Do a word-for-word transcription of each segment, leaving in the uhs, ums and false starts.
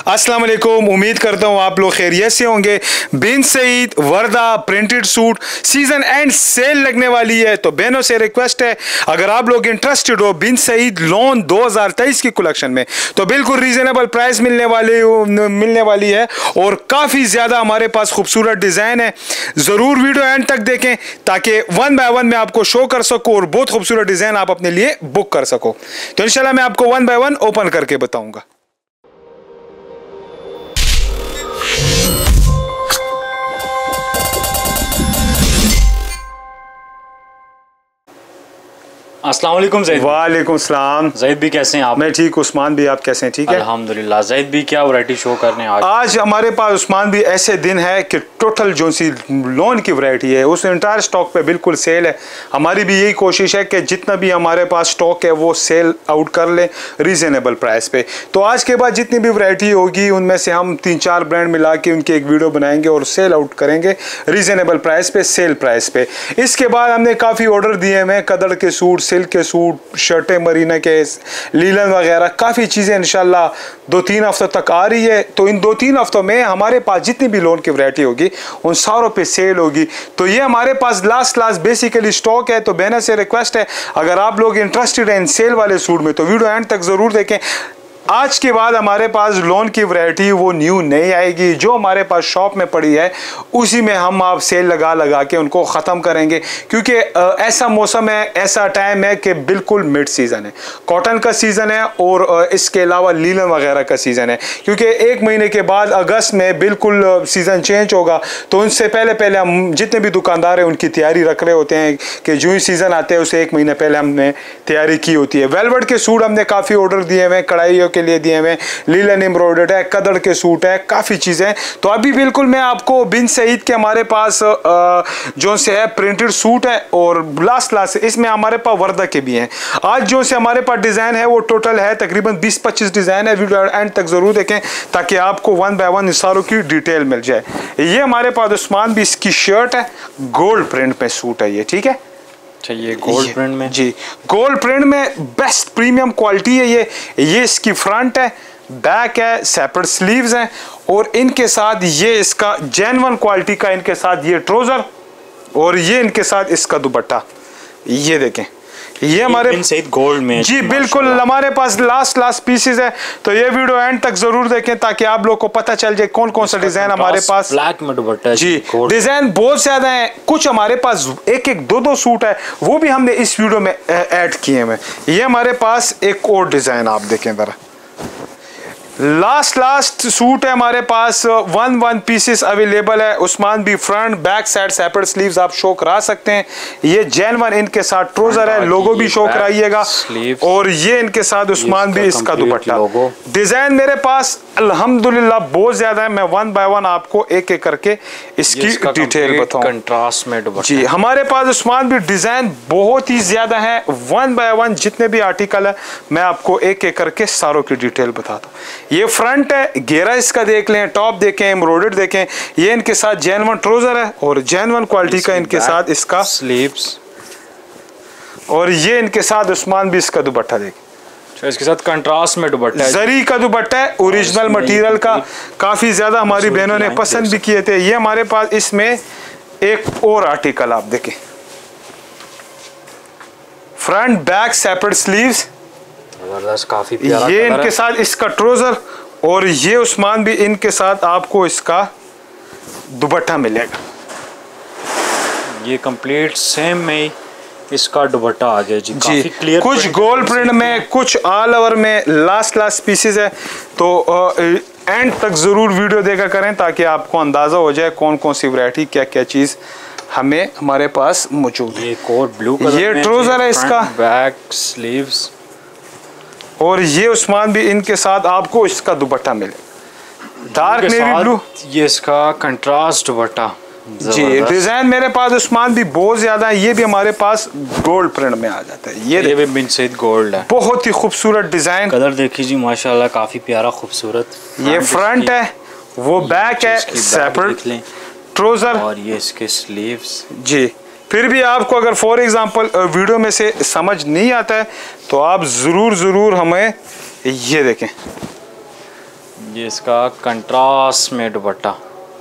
अस्सलाम वालेकुम, उम्मीद करता हूँ आप लोग खैरियत से होंगे। Bin Saeed Warda printed suit season end sale लगने वाली है, तो बहनों से रिक्वेस्ट है अगर आप लोग इंटरेस्टेड हो बिन सईद लॉन दो हज़ार तेईस की कलेक्शन में, तो बिल्कुल रीजनेबल प्राइस मिलने वाली मिलने वाली है और काफ़ी ज़्यादा हमारे पास खूबसूरत डिज़ाइन है। ज़रूर वीडियो एंड तक देखें ताकि वन बाय वन मैं आपको शो कर सकूँ और बहुत खूबसूरत डिज़ाइन आप अपने लिए बुक कर सको। तो इंशाल्लाह मैं आपको वन बाय वन ओपन करके बताऊँगा। अस्सलाम वालेकुम ज़ैद। वालेकुम सलाम। ज़ैद भी कैसे हैं आप? मैं ठीक। उस्मान भी आप कैसे हैं? ठीक है अल्हम्दुलिल्लाह। ज़ैद भी क्या वैरायटी शो करने आज? आज हमारे पास उस्मान भी ऐसे दिन है कि टोटल जो सी लोन की वैरायटी है उस इंटायर स्टॉक पे बिल्कुल सेल है। हमारी भी यही कोशिश है कि जितना भी हमारे पास स्टॉक है वो सेल आउट कर लें रीज़नेबल प्राइस पे। तो आज के बाद जितनी भी वैरायटी होगी उनमें से हम तीन चार ब्रांड मिला के उनकी एक वीडियो बनाएंगे और सेल आउट करेंगे रीज़नेबल प्राइस पे, सेल प्राइस पे। इसके बाद हमने काफ़ी ऑर्डर दिए हैं, कदड़ के सूट, सिल्क के सूट, शर्टें मरीना के, लीलन वगैरह काफ़ी चीज़ें इंशाल्लाह दो तीन हफ्तों तक आ रही है। तो इन दो तीन हफ्तों में हमारे पास जितनी भी लोन की वैरायटी होगी उन सारों पे सेल होगी। तो ये हमारे पास लास्ट लास्ट बेसिकली स्टॉक है। तो बहनों से रिक्वेस्ट है अगर आप लोग इंटरेस्टेड हैं इन सेल वाले सूट में तो वीडियो एंड तक ज़रूर देखें। आज के बाद हमारे पास लोन की वैरायटी वो न्यू नहीं आएगी, जो हमारे पास शॉप में पड़ी है उसी में हम आप सेल लगा लगा के उनको ख़त्म करेंगे, क्योंकि ऐसा मौसम है, ऐसा टाइम है कि बिल्कुल मिड सीज़न है, कॉटन का सीज़न है और इसके अलावा लीलन वगैरह का सीज़न है। क्योंकि एक महीने के बाद अगस्त में बिल्कुल सीज़न चेंज होगा, तो उनसे पहले पहले हम जितने भी दुकानदार हैं उनकी तैयारी रख रहे होते हैं कि जो ही सीज़न आते हैं उसे एक महीने पहले हमने तैयारी की होती है। वेलवेट के सूट हमने काफ़ी ऑर्डर दिए हुए, कढ़ाइयों के लिए दिए हुए, लीलन एम्ब्रॉयडर्ड है, कदड़ के सूट है, काफ़ी चीज़ें। तो अभी बिल्कुल मैं आपको बिन सईद के हमारे पास जो से है प्रिंटेड सूट है और लास्ट लास्ट इसमें हमारे पास वर्दा के भी हैं। आज जो से हमारे पास डिज़ाइन है वो टोटल है तकरीबन बीस पच्चीस डिज़ाइन है। वीडियो एंड तक ज़रूर देखें ताकि आपको वन बाय वन सारों की डिटेल मिल जाए। ये हमारे पास उस्मान भी इसकी शर्ट है, गोल्ड प्रिंट में सूट है ये, ठीक है। ये गोल्ड प्रिंट में, जी गोल्ड प्रिंट में बेस्ट प्रीमियम क्वालिटी है ये। ये इसकी फ्रंट है, बैक है, सेपरेट स्लीव्स हैं और इनके साथ ये इसका जेन्युइन क्वालिटी का इनके साथ ये ट्राउजर और ये इनके साथ इसका दुपट्टा। ये देखें ये हमारे सईद गोल्ड में जी बिल्कुल हमारे पास लास्ट लास्ट पीसेस है। तो ये वीडियो एंड तक जरूर देखें ताकि आप लोग को पता चल जाए कौन कौन सा डिजाइन हमारे पास। ब्लैक में दुपट्टा जी, डिजाइन बहुत ज्यादा है, कुछ हमारे पास एक एक दो दो सूट है वो भी हमने इस वीडियो में ऐड किए हैं। ये हमारे पास एक और डिजाइन आप देखें जरा, लास्ट लास्ट सूट है हमारे पास, वन वन पीसेस अवेलेबल है। उस्मान भी front back side separate sleeves आप शो करा सकते हैं। ये जेन्युइन इनके साथ ट्राउजर है, लोगो भी शो कराइएगा और ये इनके साथ उस्मान भी इसका दुपट्टा। डिजाइन मेरे पास अल्हम्दुलिल्लाह बहुत ज्यादा है, मैं वन बाय वन आपको एक एक करके इसकी डिटेल बताऊं। कंट्रास्ट में दुपट्टा जी हमारे पास उस्मान भी डिजाइन बहुत ही ज्यादा है, वन बाय वन जितने भी आर्टिकल है मैं आपको एक एक करके सारों की डिटेल बताता हूँ। ये फ्रंट है, घेरा इसका देख लें, टॉप देखें, एम्ब्रॉयडर्ड देखें। ये इनके साथ जेन्युइन ट्राउजर है और जेन्युइन क्वालिटी का इनके साथ इसका स्लीव्स और ये इनके साथ उस्मान भी इसका दुपट्टा देखें। इसके साथ कंट्रास्ट में दुपट्टा है, जरी का दुपट्टा है, ओरिजिनल मटेरियल का, काफी ज्यादा हमारी बहनों ने पसंद भी किए थे। ये हमारे पास इसमें एक और आर्टिकल आप देखें, फ्रंट बैक सेपरेट स्लीव्स, काफी प्यारा ये इनके साथ इसका ट्राउजर और ये उस्मान भी इनके साथ आपको इसका दुपट्टा मिलेगा। ये कंप्लीट सेम में इसका दुपट्टा आ गया जी, जी काफी क्लियर, कुछ गोल्ड प्रिंट में, कुछ ऑल ओवर में, लास्ट लास्ट पीसेस है। तो एंड तक जरूर वीडियो देखा करें ताकि आपको अंदाजा हो जाए कौन कौन सी वैरायटी क्या क्या चीज हमें हमारे पास मौजूद है। एक और ब्लू कलर ये ट्राउजर है इसका, बैक स्लीव्स और ये उस्मान भी इनके साथ आपको इसका दुपट्टा मिले, डार्क नेवी ब्लू, ये इसका कंट्रास्ट दुपट्टा। जी डिजाइन मेरे पास उस्मान भी बहुत ज्यादा है। ये भी हमारे पास गोल्ड प्रिंट में आ जाता है। ये ये भी बिन सईद गोल्ड है, बहुत ही खूबसूरत डिजाइन, कलर देखिए जी माशाल्लाह काफी प्यारा खूबसूरत। ये फ्रंट है, वो बैक है, सेपरेट ट्राउजर और ये इसके स्लीव्स। जी फिर भी आपको अगर फॉर एग्जांपल वीडियो में से समझ नहीं आता है तो आप ज़रूर ज़रूर हमें ये देखें, ये इसका कंट्रास्ट में दुपट्टा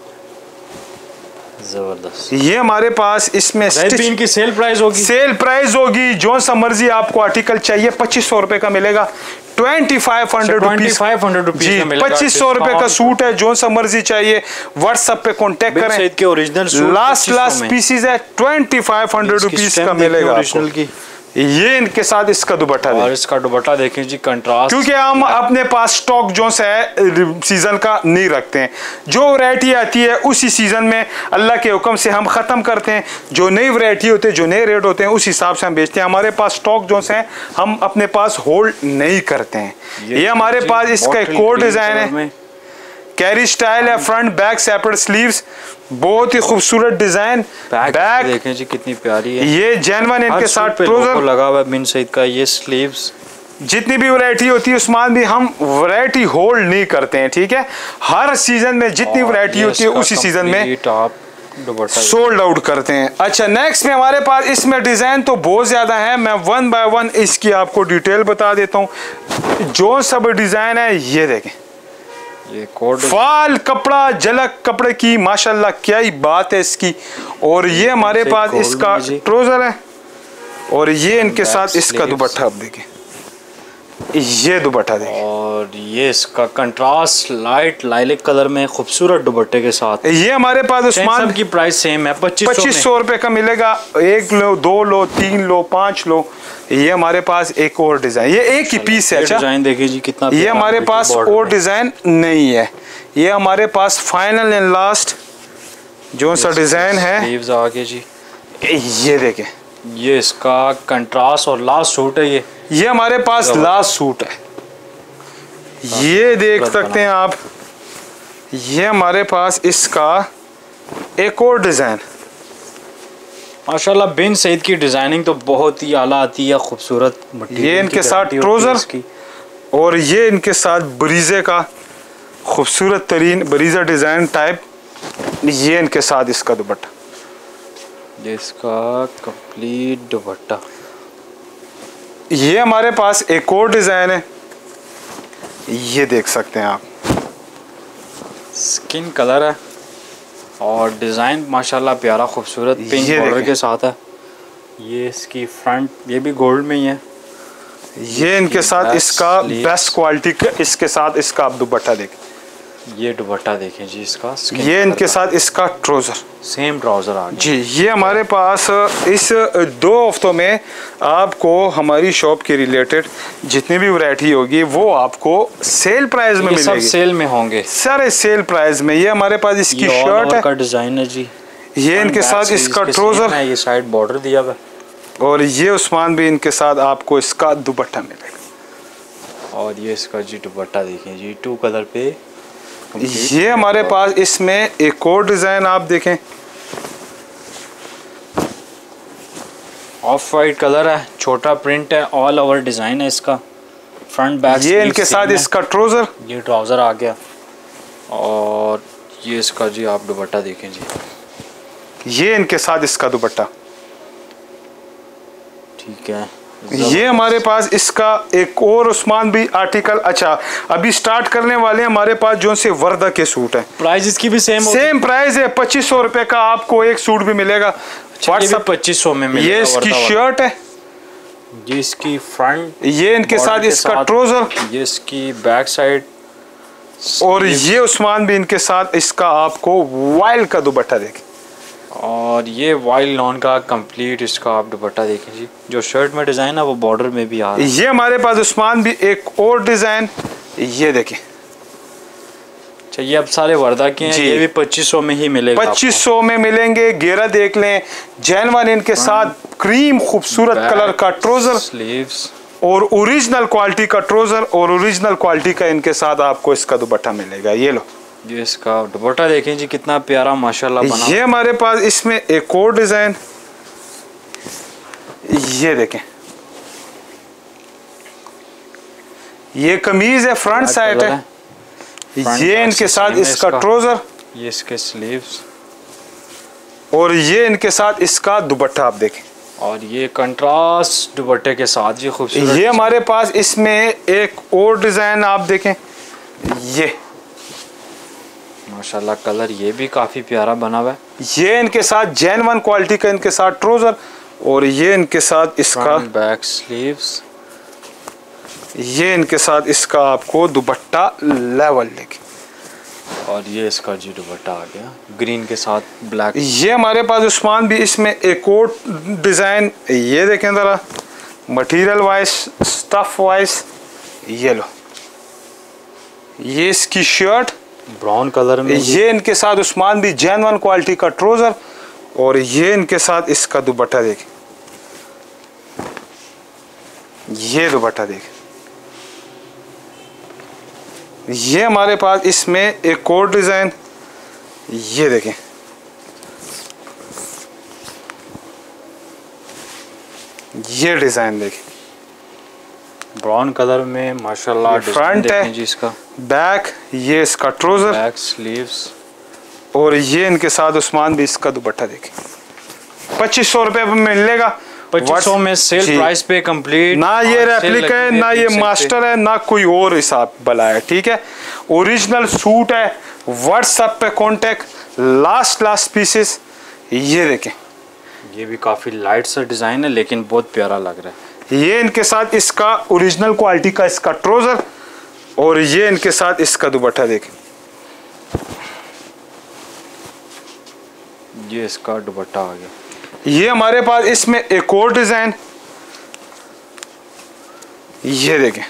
जबरदस्त। ये हमारे पास इसमें इनकी सेल प्राइस होगी सेल प्राइस होगी जो सा मर्जी आपको आर्टिकल चाहिए पच्चीस सौ रुपए का मिलेगा। ट्वेंटी फाइव हंड्रेड रुपीज जी, पच्चीस सौ रुपए का सूट है। जो सा मर्जी चाहिए व्हाट्सएप पे कांटेक्ट करें। के ओरिजिनल लास्ट लास्ट पीसीज है, ट्वेंटी फाइव हंड्रेड रुपीज का मिलेगा ओरिजिनल की। ये इनके साथ इसका दुपट्टा और इसका दुपट्टा देखें जी कंट्रास्ट, क्योंकि हम अपने पास स्टॉक जो है सीजन का नहीं रखते हैं। जो वैरायटी आती है उसी सीजन में अल्लाह के हुक्म से हम ख़त्म करते हैं। जो नई वैरायटी होते हैं, जो नए रेट होते हैं, उस हिसाब से हम बेचते हैं। हमारे पास स्टॉक जो है हम अपने पास होल्ड नहीं करते हैं। ये, ये हमारे पास इसका एक और डिज़ाइन है, कैरी स्टाइल है, फ्रंट बैक सेपरेट स्लीव्स, बहुत ही खूबसूरत डिजाइन। बैक, बैक देखें जी कितनी प्यारी है। ये जेनवन इनके साथ ट्राउजर लगा हुआ है बिन सईद का। ये स्लीव्स, जितनी भी वैरायटी होती है उस्मान भी हम वैरायटी होल्ड नहीं करते हैं, ठीक है। हर सीजन में जितनी वैरायटी होती है उसी सीजन में टॉप सोल्ड आउट करते हैं। अच्छा, नेक्स्ट में हमारे पास इसमें डिजाइन तो बहुत ज्यादा है, मैं वन बाय वन इसकी आपको डिटेल बता देता हूँ। जो सब डिजाइन है ये देखें, ये कोड फाल कपड़ा, झलक कपड़े की, माशाल्लाह क्या ही बात है इसकी। और ये हमारे पास इसका ट्राउजर है और ये इनके साथ इसका दुपट्टा आप देखें, ये दुपट्टा देखें। और ये इसका कंट्रास्ट लाइट लाइलिक कलर में खूबसूरत दुपट्टे के साथ। ये हमारे पास उस्मान की प्राइस सेम है, पच्चीस पच्चीस सौ रुपए का मिलेगा। एक लो, दो लो, तीन लो, पांच लो। ये हमारे पास एक और डिजाइन, ये एक ही पीस है। अच्छा डिजाइन देखिए जी कितना, ये हमारे पास और डिजाइन नहीं है। ये हमारे पास फाइनल एंड लास्ट जो सा डिजाइन है आगे जी, ये देखें। ये इसका कंट्रास्ट और लास्ट सूट है। ये ये हमारे पास लास्ट सूट है, ये देख सकते हैं आप। ये हमारे पास इसका एक और डिजाइन। माशाल्लाह बिन सईद की डिजाइनिंग तो बहुत ही आला आती है, खूबसूरत। ये इनके साथ ट्राउजर की और ये इनके साथ ब्रीजे का खूबसूरत तरीन ब्रीजा डिजाइन टाइप। ये इनके साथ इसका दुपट्टा, ये इसका कंप्लीट दुपट्टा। ये हमारे पास एक और डिजाइन है, ये देख सकते हैं आप। स्किन कलर है और डिज़ाइन माशाल्लाह प्यारा खूबसूरत पिंक बॉर्डर के साथ है। ये इसकी फ्रंट, ये भी गोल्ड में ही है। ये इनके साथ इसका बेस्ट क्वालिटी का, इसके साथ इसका आप दुपट्टा देखें। ये दुपट्टा देखें जी इसका। ये इनके साथ इसका ट्राउजर, सेम ट्राउजर आ गया जी। ये हमारे पास इस दो हफ्तों में आपको हमारी शॉप के रिलेटेड जितनी भी वैरायटी होगी वो आपको सेल प्राइस में मिलेगी। सब सेल में होंगे, सारे सेल प्राइस में। ये हमारे पास इसकी शर्ट है, का डिजाइन है जी। ये इनके साथ इसका ट्राउजर है, ये साइड बॉर्डर दिया हुआ, और ये उस्मान भी इनके साथ आपको इसका दुपट्टा मिलेगा। और ये इसका जी दुपट्टा देखें जी, टू कलर पे। ये हमारे पास इसमें एक और डिजाइन आप देखें, ऑफ वाइट कलर है, छोटा प्रिंट है, ऑल ओवर डिजाइन है इसका। फ्रंट बैक ये इनके साथ इसका ट्राउजर, ये ट्राउजर आ गया। और ये इसका जी आप दुपट्टा देखें जी, ये इनके साथ इसका दुपट्टा, ठीक है। ये हमारे पास इसका एक और उस्मान भी आर्टिकल। अच्छा, अभी स्टार्ट करने वाले हैं हमारे पास जो से वर्दा के सूट है। प्राइस इसकी भी सेम सेम प्राइस है, पच्चीस सौ रुपए का आपको एक सूट भी मिलेगा। व्हाट्सएप पच्चीस सौ में मिलेगा। ये इसकी शर्ट है, ये इसकी फ्रंट, ये इनके साथ इसका ट्राउजर, ये इसकी बैक साइड, और ये उस्मान भी इनके साथ इसका आपको वाइल्ड का दुपट्टा देखें। और ये वाइल्ड लॉन का कंप्लीट इसका आप दुपट्टा देखें जी। जो शर्ट में डिजाइन है वो बॉर्डर में भी आ रहा है। ये हमारे पास उस्मान भी एक और डिजाइन, ये देखें। अच्छा, ये अब सारे वर्दा के हैं, ये भी पच्चीस सौ में ही मिलेगा, पच्चीस सौ में मिलेंगे। घेरा देख लें, जैनवन इनके साथ क्रीम खूबसूरत कलर का ट्राउजर, स्लीव्स और ओरिजिनल क्वालिटी का ट्राउजर, और ओरिजिनल क्वालिटी का इनके साथ आपको इसका दुपट्टा मिलेगा। ये लो, ये इसका दुपट्टा देखें जी कितना प्यारा माशाल्लाह बना। ये हमारे पास इसमें एक और डिजाइन, ये देखें। ये कमीज है, फ्रंट साइड है, ये इनके साथ इसका ट्राउजर, ये इसके स्लीव्स, और ये इनके साथ इसका दुपट्टा आप देखें। और ये कंट्रास्ट दुपट्टे के साथ जी खूबसूरत। ये हमारे पास इसमें एक और डिजाइन आप देखें, ये माशाल्लाह कलर ये भी काफ़ी प्यारा बना हुआ है। ये इनके साथ जैन वन क्वालिटी का इनके साथ ट्राउज़र और ये इनके साथ इसका बैक स्लीव्स, ये इनके साथ इसका आपको दुपट्टा लेवल लेके और ये इसका जी दुपट्टा आ गया ग्रीन के साथ ब्लैक। ये हमारे पास उस्मान भी इसमें एक और डिज़ाइन, ये देखें ज़रा मटेरियल वाइज स्टफ वाइज, ये लो ये इसकी शर्ट ब्राउन कलर में, ये इनके साथ उस्मान भी जैन वन क्वालिटी का ट्राउज़र और ये इनके साथ इसका दुपट्टा देखें, ये दुपट्टा देखें। ये हमारे पास इसमें एक और डिज़ाइन, ये देखें ये डिज़ाइन देखें ब्राउन कलर में माशाल्लाह। फ्रंट है जी इसका, बैक ये इसका ट्राउज़र, बैक स्लीव्स और ये इनके साथ उस्मान भी इसका दुपट्टा देखें। पच्चीस सौ रुपये में मिलेगा, पच्चीस सौ में सेल प्राइस पे कंप्लीट। ना ये रेप्लिका है, ना ये मास्टर है, ना कोई और हिसाब बला है, ठीक है। ओरिजिनल सूट है। व्हाट्सएप पे कांटेक्ट, लास्ट लास्ट पीसेस, ये देखें। ये भी काफ़ी लाइट सा डिज़ाइन है लेकिन बहुत प्यारा लग रहा है। ये इनके साथ इसका ओरिजिनल क्वालिटी का इसका ट्राउज़र और ये इनके साथ इसका दुपट्टा देखें, ये इसका दुपट्टा आ गया। ये हमारे पास इसमें एक और डिज़ाइन, ये देखें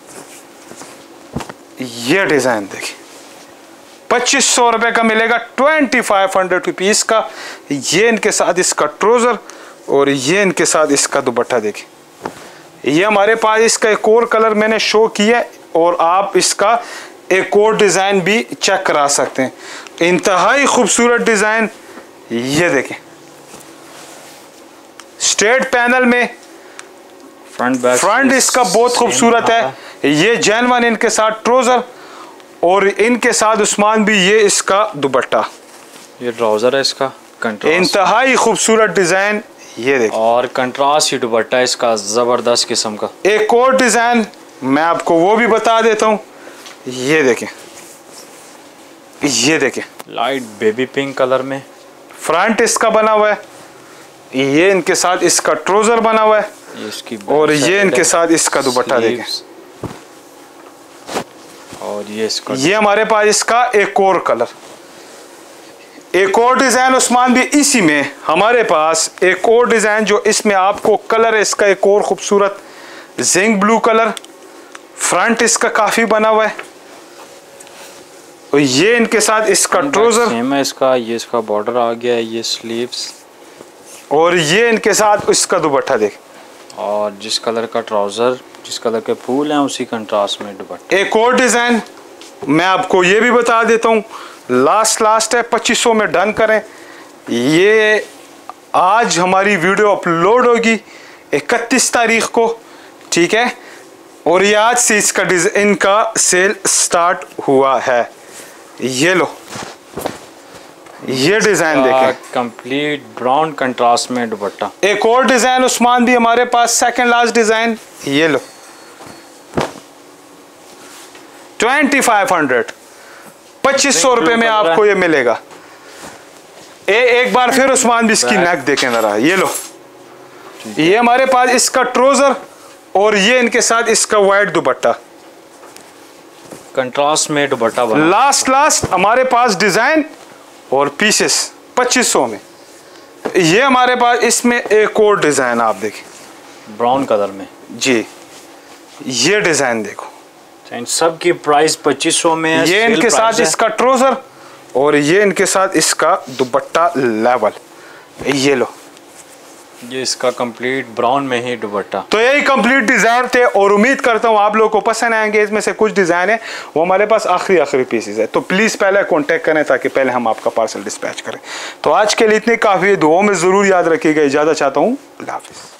ये डिज़ाइन देखें, पच्चीस सौ रुपये का मिलेगा, ट्वेंटी फाइव हंड्रेड रुपीज़ का। ये इनके साथ इसका ट्राउज़र और ये इनके साथ इसका दुपट्टा देखें। ये हमारे पास इसका एक और कलर मैंने शो किया और आप इसका एक और डिज़ाइन भी चेक करा सकते हैं। इंतहाई खूबसूरत डिज़ाइन, ये देखें स्ट्रेट पैनल में, फ्रंट बैक फ्रंट इसका बहुत खूबसूरत है। ये जैन वन इनके साथ ट्राउज़र और इनके साथ उस्मान भी ये इसका दुपट्टा, ये ट्राउज़र है इसका कंट्रास्ट, इंतहाई खूबसूरत डिज़ाइन, ये देखें और कंट्रास्ट ही दुपट्टा इसका ज़बरदस्त किस्म का। एक और डिज़ाइन मैं आपको वो भी बता देता हूँ, ये देखें ये देखें लाइट बेबी पिंक कलर में, फ्रंट इसका बना हुआ है, ये इनके साथ इसका ट्राउज़र बना हुआ है ये इसकी और ये इनके साथ इसका दुपट्टा देखें, और ये इसका ये हमारे पास इसका एक और कलर, एक और डिज़ाइन उस्मान भी इसी में हमारे पास एक और डिज़ाइन जो इसमें आपको कलर है इसका एक और खूबसूरत जिंक ब्लू कलर, फ्रंट इसका काफ़ी बना हुआ है और ये इनके साथ इसका ट्राउज़र सेम है इसका, ये इसका बॉर्डर आ गया है, ये स्लीव्स और ये इनके साथ इसका दुपट्टा देख, और जिस कलर का ट्राउज़र जिस कलर के फूल हैं उसी कंट्रास्ट में दुपट्टा। एक और डिज़ाइन मैं आपको ये भी बता देता हूँ, लास्ट लास्ट है, पच्चीस सौ में डन करें। ये आज हमारी वीडियो अपलोड होगी इकतीस तारीख को, ठीक है, और ये आज से इसका डिज़ाइन का सेल स्टार्ट हुआ है। ये लो ये डिज़ाइन देखें, कंप्लीट ब्राउन कंट्रास्ट में दुपट्टा। एक और डिज़ाइन उस्मान भी हमारे पास सेकंड लास्ट डिज़ाइन, ये लो ट्वेंटी फाइव हंड्रेड पच्चीस सौ रुपये में आपको ये मिलेगा। ए, एक बार फिर उस्मान भी इसकी नेक देखें जरा, ये लो ये हमारे पास इसका ट्राउज़र और ये इनके साथ इसका वाइट दुपट्टा, कंट्रास्ट में दुपट्टा बना। लास्ट लास्ट हमारे पास डिज़ाइन और पीसेस पच्चीस सौ में। ये हमारे पास इसमें एक और डिज़ाइन आप देखें ब्राउन कलर में जी, ये डिज़ाइन देखो, इन सब की प्राइस पच्चीस सौ में है। ये इनके साथ इसका ट्राउज़र और ये इनके साथ इसका दुपट्टा लेवल, ये लो ये इसका कंप्लीट ब्राउन में ही दुपट्टा। तो यही कंप्लीट डिज़ाइन थे और उम्मीद करता हूँ आप लोगों को पसंद आएंगे। इसमें से कुछ डिज़ाइन है वो हमारे पास आखिरी आखिरी पीसेस है, तो प्लीज़ पहले कांटेक्ट करें ताकि पहले हम आपका पार्सल डिस्पैच करें। तो आज के लिए इतनी काफ़ी, दुआओं में ज़रूर याद रखिएगा। इजाज़त चाहता हूँ, अल्लाह हाफ़िज़।